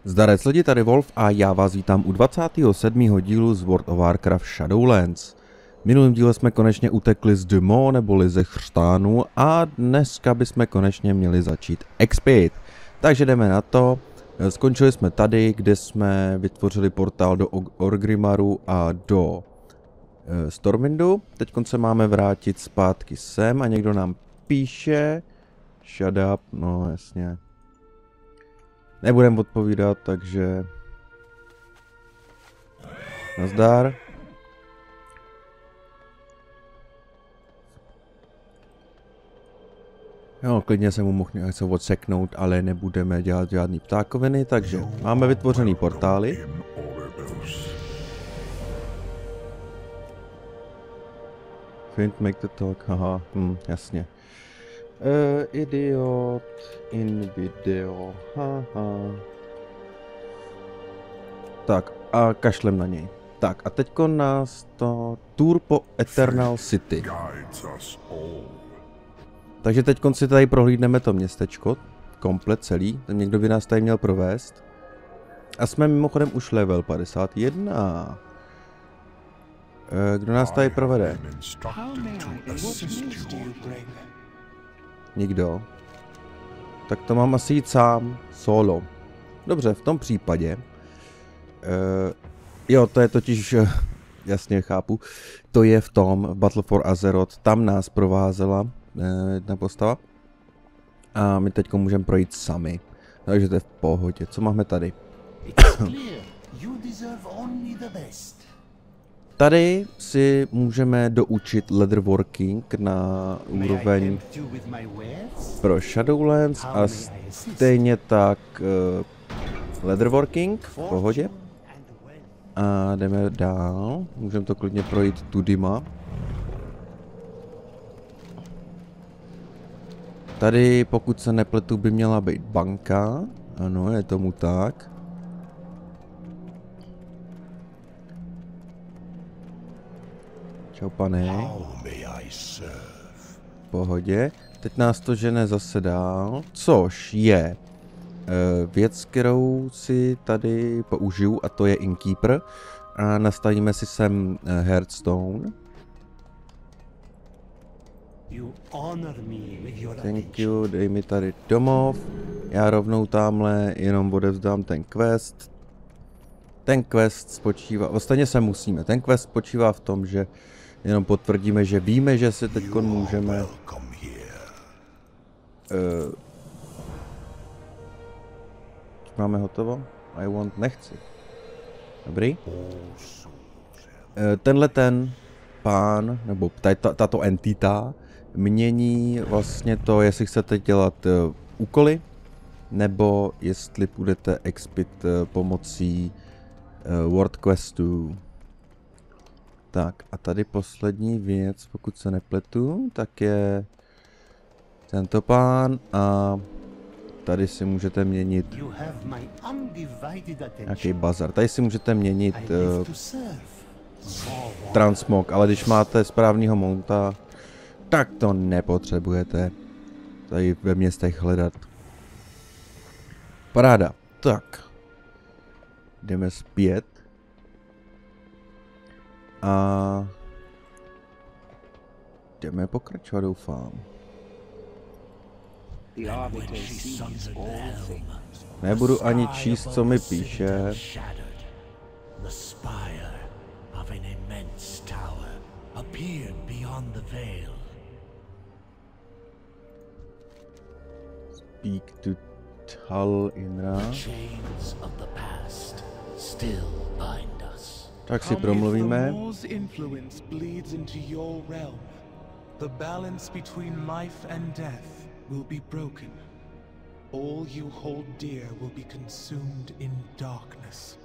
Zdarec lidi, tady Wolf a já vás vítám u 27. dílu z World of Warcraft Shadowlands. V minulém díle jsme konečně utekli z Demo neboli ze chřtánu a dneska bychom konečně měli začít expit. Takže jdeme na to. Skončili jsme tady, kde jsme vytvořili portál do Orgrimmaru a do Stormwindu. Teď se máme vrátit zpátky sem a někdo nám píše. Shut up, no jasně. Nebudem odpovídat, takže... Nazdar. Jo, klidně se mu mohl něco odseknout, ale nebudeme dělat žádný ptákoviny, takže máme vytvořený portály. Find, make the talk, haha, jasně. Idiot in video, haha. Tak a kašlem na něj. Tak a teďko nás to tour po Eternal City. Takže teďko si tady prohlídneme to městečko, komplet celý, někdo by nás tady měl provést. A jsme mimochodem už level 51. Kdo nás tady provede? Nikdo. Tak to mám asi jít sám, solo. Dobře, v tom případě. Jo, to je totiž, jasně chápu, to je v tom Battle for Azeroth, tam nás provázela jedna postava. A my teďko můžeme projít sami, takže to je v pohodě. Co máme tady? Tady si můžeme doučit leatherworking na úroveň pro Shadowlands a stejně tak leatherworking v pohodě. A jdeme dál, můžeme to klidně projít tudima. Tady, pokud se nepletu, by měla být banka, ano, je tomu tak. Čau, pane. V pohodě. Teď nás to žene zase dál, což je věc, kterou si tady použiju, a to je Innkeeper. A nastavíme si sem Hearthstone. Thank you, dej mi tady domov. Já rovnou tamhle jenom odevzdám ten quest. Ten quest spočívá, ostatně se musíme, ten quest spočívá v tom, že jenom potvrdíme, že víme, že si teďkon můžeme máme hotovo? I want, nechci. Dobrý. Tenhle ten pán, nebo tato entita, mění vlastně to, jestli chcete dělat úkoly, nebo jestli budete expit pomocí World Questů. Tak a tady poslední věc, pokud se nepletu, tak je tento pán a tady si můžete měnit nějaký bazar. Tady si můžete měnit transmog, ale když máte správného mounta, tak to nepotřebujete tady ve městech hledat. Paráda. Tak. Jdeme zpět. A jdeme pokračovat, doufám. Nebudu ani číst, co mi píše. Speak to Tal Inra. Tak si promluvíme. The balance between life and death will be broken. All you hold dear will be consumed in darkness.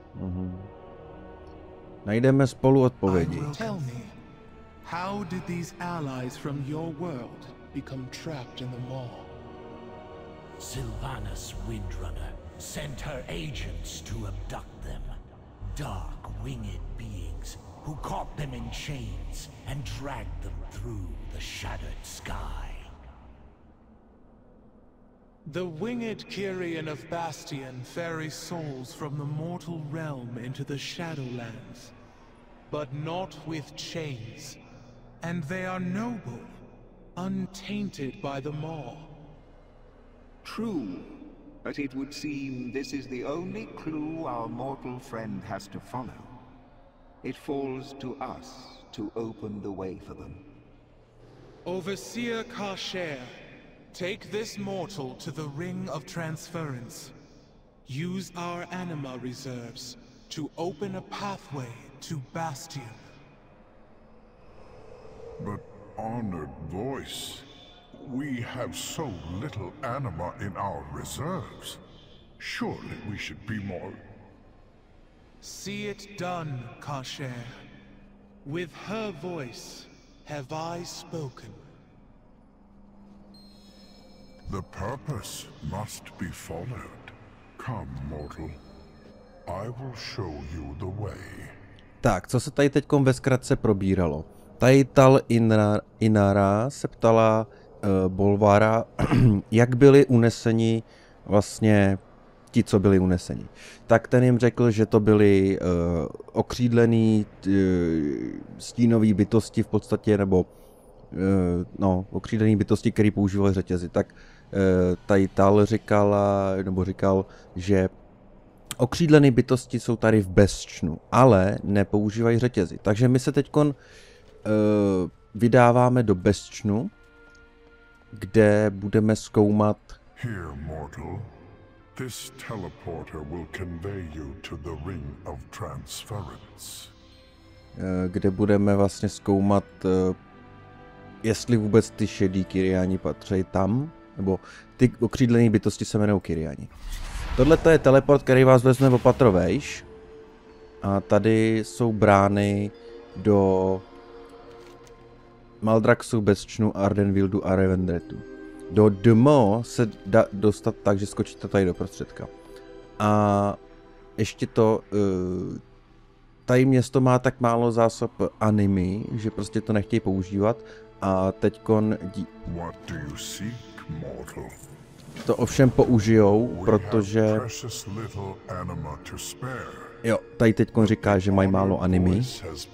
Najdeme spolu odpovědi. Tell me, how did these allies from your world become trapped in the maw? Sylvanas Windrunner sent her agents to abduct them. Dark, winged beings who caught them in chains and dragged them through the shattered sky. The winged Kyrian of Bastion ferry souls from the mortal realm into the Shadowlands, but not with chains. And they are noble, untainted by the Maw. True, but it would seem this is the only clue our mortal friend has to follow. It falls to us to open the way for them. Overseer Kasher, take this mortal to the Ring of Transference. Use our anima reserves to open a pathway to Bastion. But, honored voice, we have so little anima in our reserves. Surely we should be more... See it done, Kasher. With her voice have I spoken. The purpose must be followed. Come, mortal. I will show you the way. Tak, co se tady teďkom ve zkratce probíralo? Tajital Inara se ptala Bolvara, jak byli uneseni vlastně ti, co byli uneseni. Tak ten jim řekl, že to byly okřídlený stínový bytosti v podstatě, nebo okřídlený bytosti, který používali řetězy. Tak Tajital říkal, že okřídlené bytosti jsou tady v Bestčnu, ale nepoužívají řetězy. Takže my se teďkon vydáváme do Bestčnu, kde budeme zkoumat. Here, mortal. This teleporter will convey you to the Ring of Transference. Kde budeme vlastně zkoumat, jestli vůbec ty šedý Kyriani patří tam, nebo ty okřídlené bytosti se jmenují Kyriani. Tohle je teleport, který vás vezme opatro vejš. A tady jsou brány do Maldraxu, Bestčnu, Ardenwildu a Revendretu. Do Dmo se dá dostat tak, že skočíte tady do prostředka. A ještě to... tady město má tak málo zásob animy, že prostě to nechtějí používat. A teďkon... To ovšem použijou, protože... Jo, tady teďkon říká, že mají málo animy.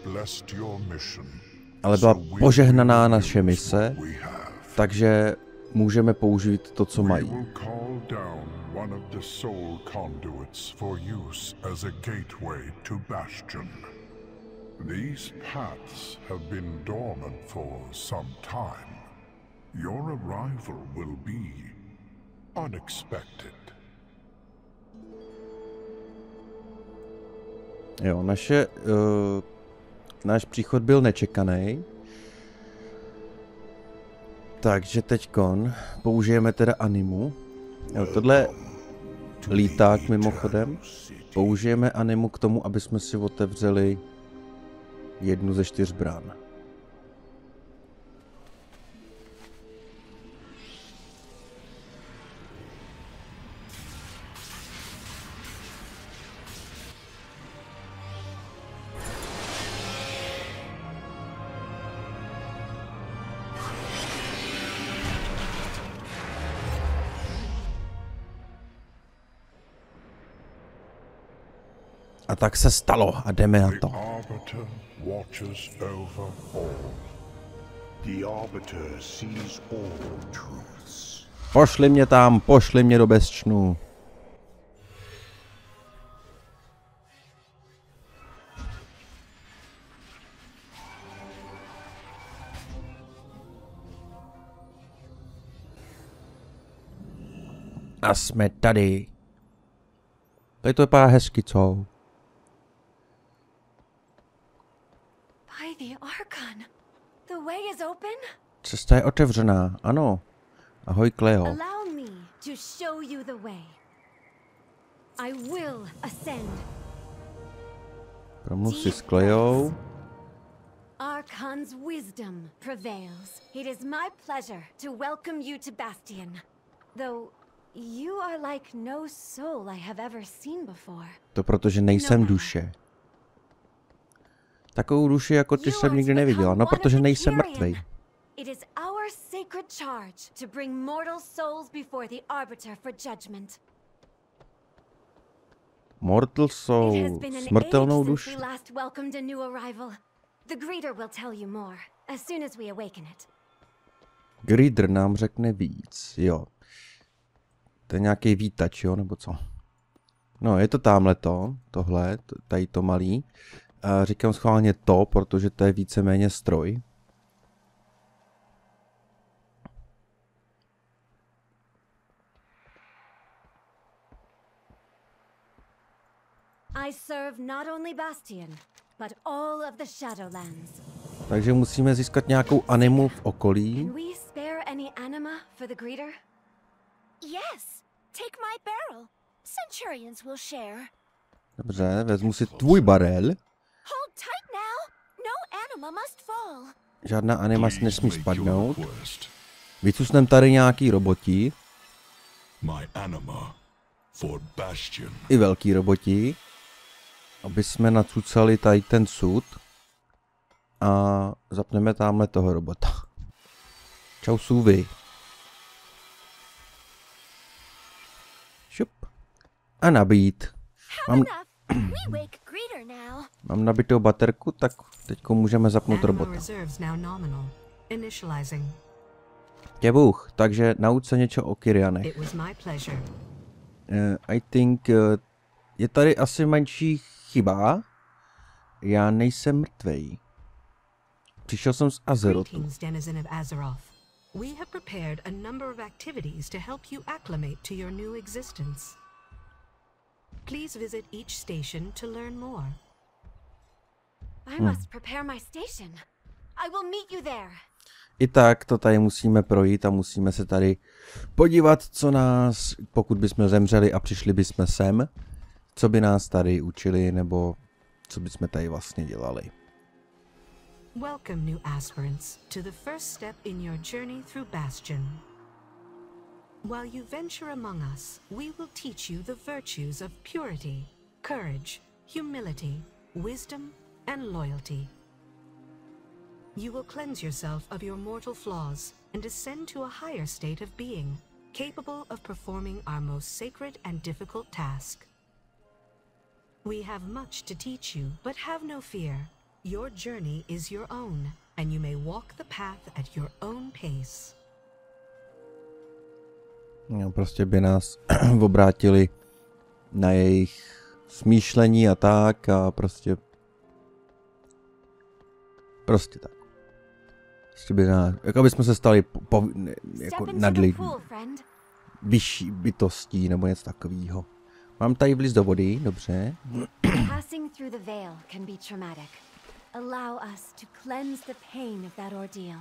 Ale byla požehnaná naše mise, takže můžeme použít to, co mají. Jo, náš příchod byl nečekaný. Takže teďkon použijeme teda animu. Jo, tohle líták mimochodem. Použijeme animu k tomu, aby jsme si otevřeli jednu ze 4 brán. A tak se stalo a jdeme na to. Pošli mě tam, pošli mě do Bestčnu. A jsme tady. Tady to vypadá hezky, co? Cesta je otevřená, ano. Ahoj, Cleo. Promluv si s Cleou. Archon's wisdom prevails. It is my pleasure to welcome you to Bastion. Though you are like no soul I have ever seen before. To protože nejsem duše. Takovou duši jako ty jsem nikdy neviděla, no protože nejsem mrtvej. It is our our sacred charge to bring mortal souls before the Arbiter for judgment. Mortal Soul, It has been an smrtelnou age duši. since we last welcomed a new arrival. The greeter will tell you more as soon as we awaken it. Greeter nám řekne víc, jo. To je nějaký vítač, jo, nebo co? No, je to támhleto, tohle, tady to malý. A říkám schválně to, protože to je víceméně stroj. I serve not only Bastion, but all of the Shadowlands. Takže musíme získat nějakou animu v okolí. Can we spare any anima for the greeter? Yes, take my barrel. Centurions will share. Dobře, vezmu si tvůj barel. Hold tight now. No anima must fall. Žádná anima nesmí spadnout. Vycusnem tady nějaký roboti. My anima for Bastion. I velký roboti. Aby jsme nacucali tady ten sud. A zapneme tamhle toho robota. Čau sůvy. Šup. A nabít. Mám nabitou baterku, tak teďko můžeme zapnout robota. Tě Bůh, takže nauč se něco o Kyrianech. I think je tady asi menší chyba. Já nejsem mrtvej. Přišel jsem z Azerotu. We have prepared a number of activities to help you acclimate to your new existence. Please visit each station to learn more. I must prepare my station. I will meet you there. I tak to tady musíme projít a musíme se tady podívat, co nás, pokud bychom zemřeli a přišli bychom sem, co by nás tady učili, nebo co bychom tady vlastně dělali. Welcome, new aspirants, to the first step in your journey through Bastion. While you venture among us, we will teach you the virtues of purity, courage, humility, wisdom, and loyalty. You will cleanse yourself of your mortal flaws and descend to a higher state of being, capable of performing our most sacred and difficult task. We have much to teach you, but have no fear. Your journey is your own, and you may walk the path at your own pace. No, prostě by nás obrátili na jejich smýšlení a tak a prostě tak. Prostě by nás, jako bychom se stali jako nad lidmi. Vyšší bytostí nebo něco takového. Mám tady vlíz do vody, dobře. Passing through the veil can be traumatic. Allow us to cleanse the pain of that ordeal.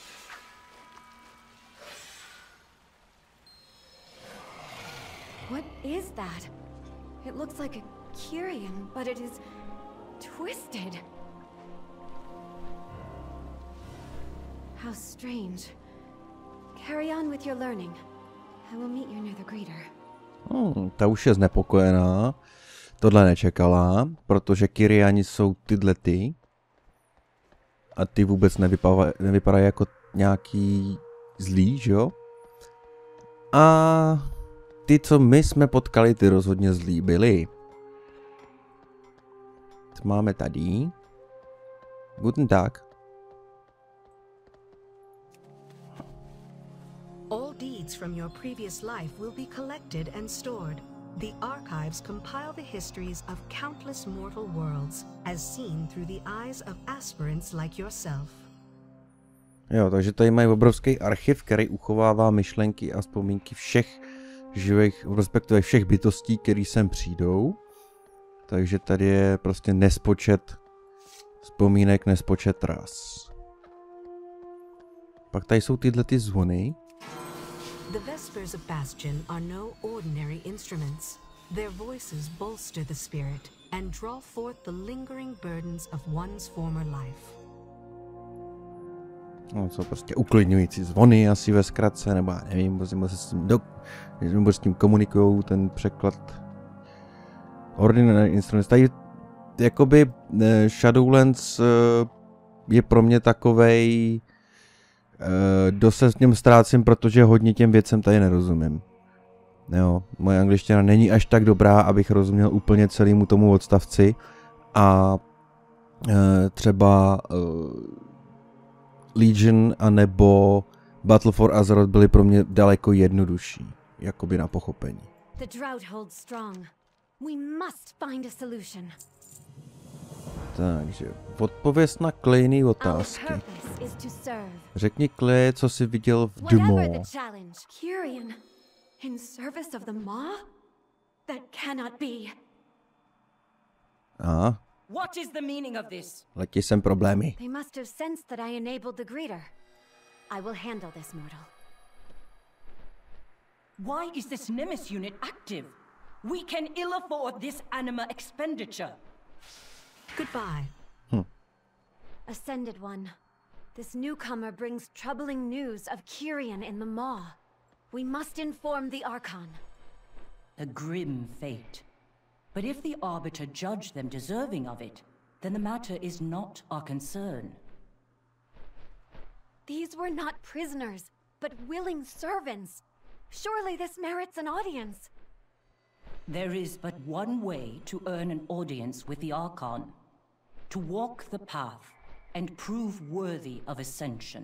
What is that? It looks like a Kyrian, but it is twisted. How strange. Carry on with your learning. I will meet you near the greeter. Ta už je znepokojená. Tohle nečekala, protože Kyriani jsou tyhle ty. A ty vůbec nevypadají jako nějaký zlý, že jo? A ty, co my jsme potkali, ty rozhodně zlí byli. Co máme tady? Guten Tag. All deeds from your previous life will be collected and stored. The archives compile the histories of countless mortal worlds, as seen through the eyes of aspirants like yourself. Jo, takže tady mají obrovský archiv, který uchovává myšlenky a vzpomínky všech živých, respektive všech bytostí, které sem přijdou. Takže tady je prostě nespočet vzpomínek, nespočet ras. Pak tady jsou tyhle ty zvony. The Vespers of Bastion are no ordinary instruments. Their voices bolster the spirit and draw forth the lingering burdens of one's former life. No, jsou prostě uklidňující zvony asi ve zkratce, nebo já nevím, nebo s tím komunikujou ten překlad. Ordinary instruments. Tady jakoby Shadowlands je pro mě takovej Dost se s něm ztrácím, protože hodně těm věcem tady nerozumím. Jo, moje angličtina není až tak dobrá, abych rozuměl úplně celému tomu odstavci. A třeba Legion anebo Battle for Azeroth byly pro mě daleko jednodušší, jakoby na pochopení. The drought holds strong. We must find a solution. Takže, odpověz na Klejný otázky. Řekni Klej, co jsi viděl v Demo. Kyrian, in service of the Maw? That cannot be. Aha. What is the meaning of this? Letí sem problémy. They must have sensed that I enabled the greeter. I will handle this, mortal. Why is this Nemesis unit active? We can ill afford this anima expenditure. Goodbye. Ascended One. This newcomer brings troubling news of Kyrian in the Maw. We must inform the Archon. A grim fate. But if the Arbiter judge them deserving of it, then the matter is not our concern. These were not prisoners, but willing servants. Surely this merits an audience. There is but one way to earn an audience with the Archon. To walk the path and prove worthy of ascension.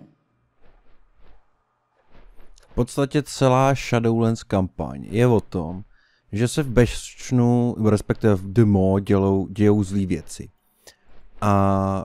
V podstatě celá Shadowlands kampaň je o tom, že se v Bastionu, respektive v Demo, dějou zlý věci. A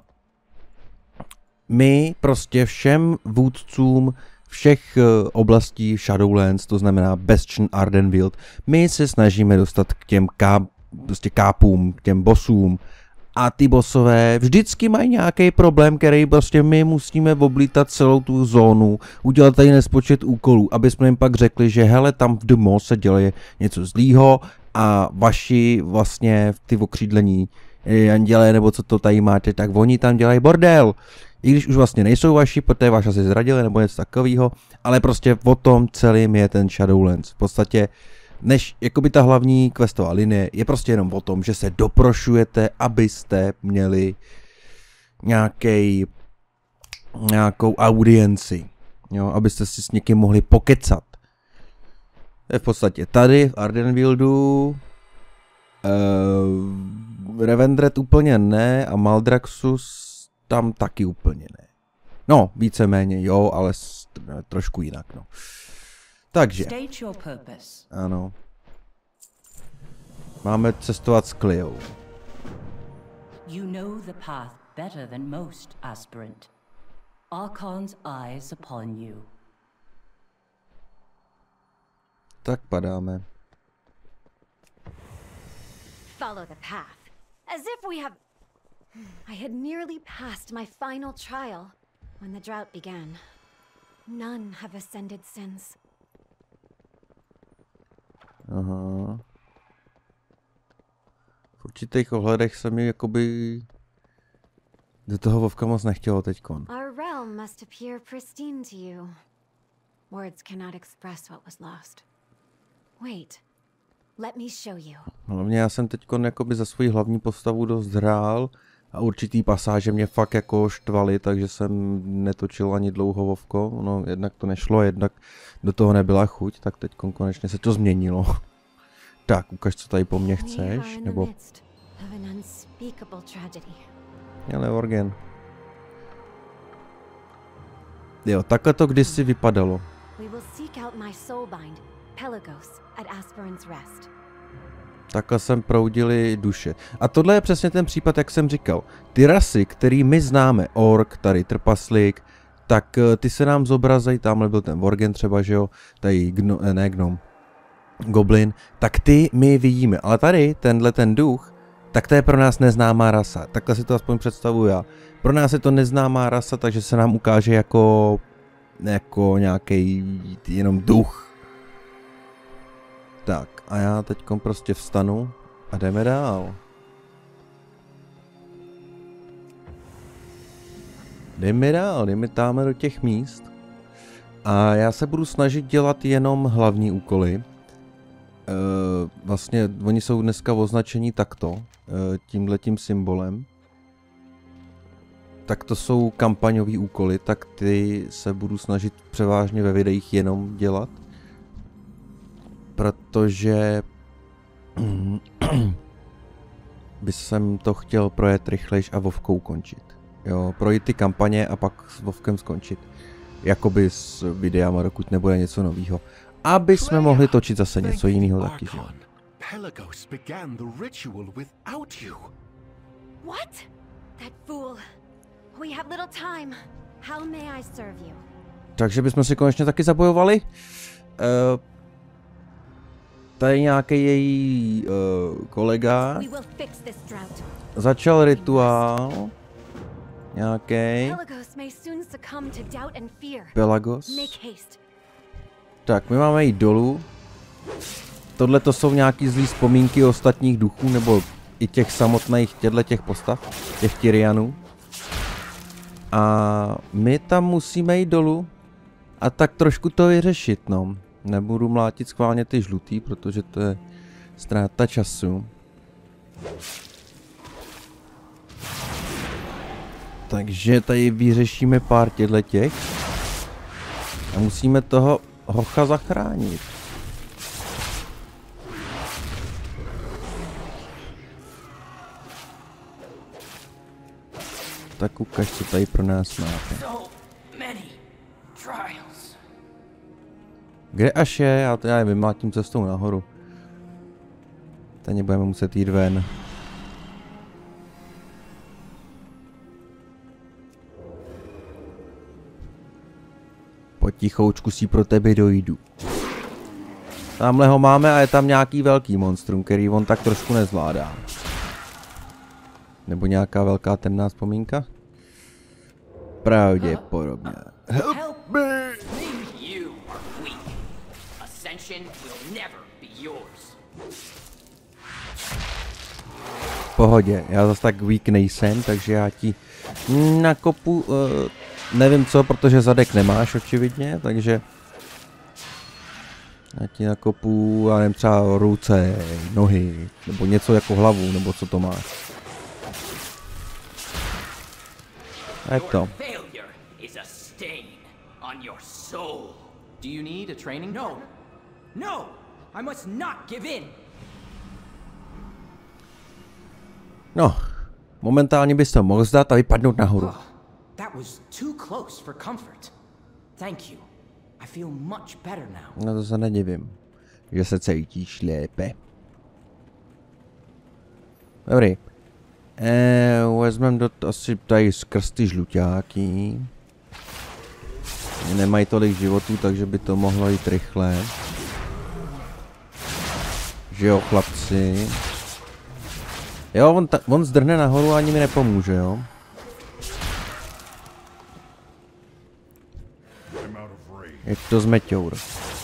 my prostě všem vůdcům všech oblastí Shadowlands, to znamená Bastion, Ardenweald, my se snažíme dostat k těm kápům, k těm bossům. A ty bossové vždycky mají nějaký problém, který prostě my musíme oblítat celou tu zónu, udělat tady nespočet úkolů, aby jsme jim pak řekli, že hele, tam v Demo se děje něco zlýho a vaši vlastně ty okřídlení andělé, nebo co to tady máte, tak oni tam dělají bordel. I když už vlastně nejsou vaši, protože vás asi zradili nebo něco takového, ale prostě o tom celým je ten Shadowlands. V podstatě než jakoby ta hlavní questová linie je prostě jenom o tom, že se doprošujete, abyste měli nějakou audienci, jo, abyste si s někým mohli pokecat. To je v podstatě tady v Ardenwealdu, Revendreth úplně ne a Maldraxxus tam taky úplně ne. No, víceméně jo, ale trošku jinak, no. Takže, ano, máme cestovat s Cleou. You know the path better than most, aspirant. Archon's eyes upon you. Tak padáme. Follow the path, as if we have... I had nearly passed my final trial when the drought began. None have ascended since. Aha. V určitých ohledech se mi jakoby do toho Vovka moc nechtělo teďkon. Our realm must appear pristine to you. Words cannot express what was lost. Wait. Let me show you. Hlavně já jsem teďkon jakoby za svou hlavní postavu dost hrál a určitý pasáže mě fakt jako štvaly, takže jsem netočil ani dlouho Vovko. No, jednak to nešlo, jednak do toho nebyla chuť, tak teďkon konečně se to změnilo. Tak, ukaž, co tady po mně chceš, nebo... Ale Worgen. Jo, takhle to kdysi vypadalo. Takhle sem proudily duše. A tohle je přesně ten případ, jak jsem říkal. Ty rasy, který my známe, ork, tady trpaslík, tak ty se nám zobrazejí, tamhle byl ten Worgen třeba, že jo, tady gnom, goblin, tak ty my vidíme, ale tady, tenhle ten duch, tak to je pro nás neznámá rasa, takhle si to aspoň představuji já. Pro nás je to neznámá rasa, takže se nám ukáže jako nějaký jenom duch. Tak, a já teďkom prostě vstanu a jdeme dál. Jdeme tam do těch míst. A já se budu snažit dělat jenom hlavní úkoly. Vlastně oni jsou dneska označení takto, tímhletím symbolem. tak to jsou kampaňové úkoly, tak ty se budu snažit převážně ve videích jenom dělat. Protože by jsem to chtěl projet rychlejš a Vovkou končit. Jo, projít ty kampaně a pak s Vovkem skončit. Jakoby s videama, dokud nebude něco nového. Aby jsme mohli točit zase něco jiného taky, že jo. Pelagos began the ritual without you. What? That fool. We have little time. How may I serve you? Takže bychom si konečně taky zabojovali. Tady nějaký její kolega začal rituál. Nějaký. Pelagos. Tak, my máme jít dolů. Tohle to jsou nějaký zlý vzpomínky ostatních duchů, nebo i těch samotných těch postav, těch Tyrianů. A my tam musíme jít dolů a tak trošku to vyřešit, no. Nebudu mlátit schválně ty žlutý, protože to je ztráta času. Takže tady vyřešíme pár těch a musíme toho hocha zachránit. Tak ukaž, co tady pro nás máte. Kde až je? Já to já vymátím cestou nahoru. Teď budeme muset jít ven. Potichoučku si pro tebe dojdu. Tamhle ho máme a je tam nějaký velký monstrum, který on tak trošku nezvládá. Nebo nějaká velká temná vzpomínka? Pravděpodobně. Help me! V pohodě, já zase tak weak nejsem, takže já ti nakopu, nevím co, protože zadek nemáš očividně, takže já ti nakopu, já nevím, třeba ruce, nohy, nebo něco jako hlavu, nebo co to máš. A je to. Do you need a training? No. No! I must not give in. No, momentálně bys to mohl zdát a vypadnout nahoru. Oh, that was too close for comfort. Thank you. I feel much better now. No to se nedivím, že se cítíš lépe. Dobrý. Vezmeme asi tady skrz ty žluťáky. Nemají tolik životů, takže by to mohlo jít rychle. Že jo, chlapci. Jo, on zdrhne nahoru a ani mi nepomůže, jo. Je to zmeťour.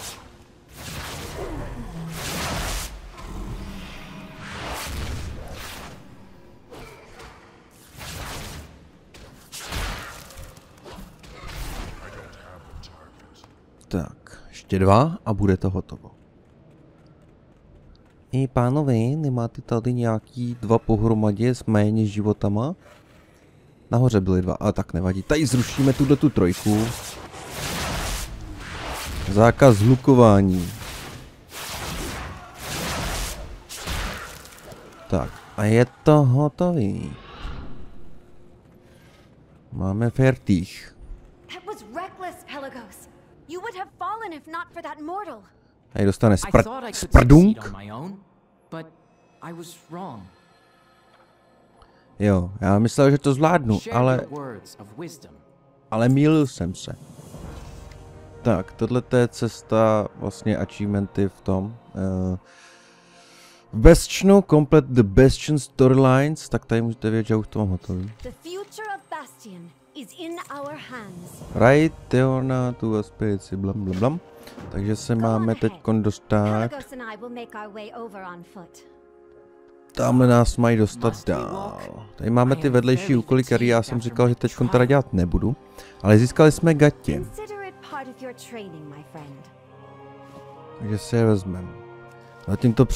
Tak, ještě 2 a bude to hotovo. Pánové, nemáte tady nějaký 2 pohromadě s méně životama? Nahoře byly 2, ale tak nevadí. Tady zrušíme tu trojku. Zákaz hlukování. Tak, a je to hotový. Máme fertig. Tady dostane sprdunk. Jo, já myslel, že to zvládnu, ale mýlil jsem se. Tak, tohle je cesta, vlastně achievementy v tom. V Bastionu, complete the Bastion storylines, tak tady můžete vědět, že už to mám hotový. Right, Teona, tu aspiraci, blam blam blam. Takže se máme teď dostat. Tamhle nás mají dostat dál. Tady máme ty vedlejší úkoly, které já jsem říkal, že teď teda dělat nebudu. Ale získali jsme gatě. Takže si je vezmeme. Zatím to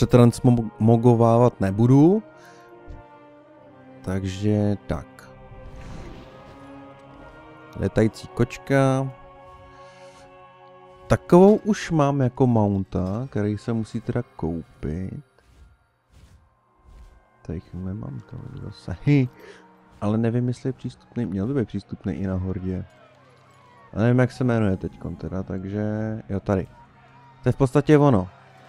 přetransmogovávat nebudu. Takže tak. Letající kočka. Takovou už mám jako mounta, který se musí teda koupit. Tady nemám to zase. Ale nevím, jestli je přístupný, měl by být přístupný i na hordě. A nevím, jak se jmenuje teďkon teda, takže jo, tady. To je v podstatě ono.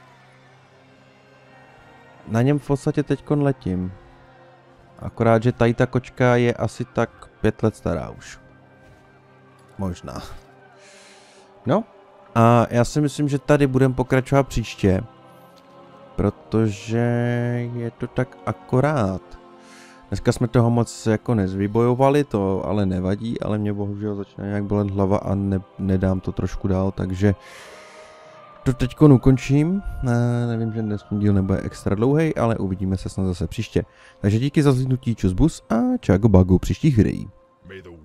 Na něm v podstatě teďkon letím. Akorát, že tady ta kočka je asi tak 5 let stará už. Možná. No. A já si myslím, že tady budeme pokračovat příště. Protože je to tak akorát. Dneska jsme toho moc jako nezvybojovali, to ale nevadí, ale mě bohužel začne nějak bolet hlava a nedám to trošku dál, takže to teďko ukončím. Nevím, že dnes díl nebude extra dlouhý, ale uvidíme se snad zase příště. Takže díky za zhlídnutí, čus bus a čago bagu příštích videí.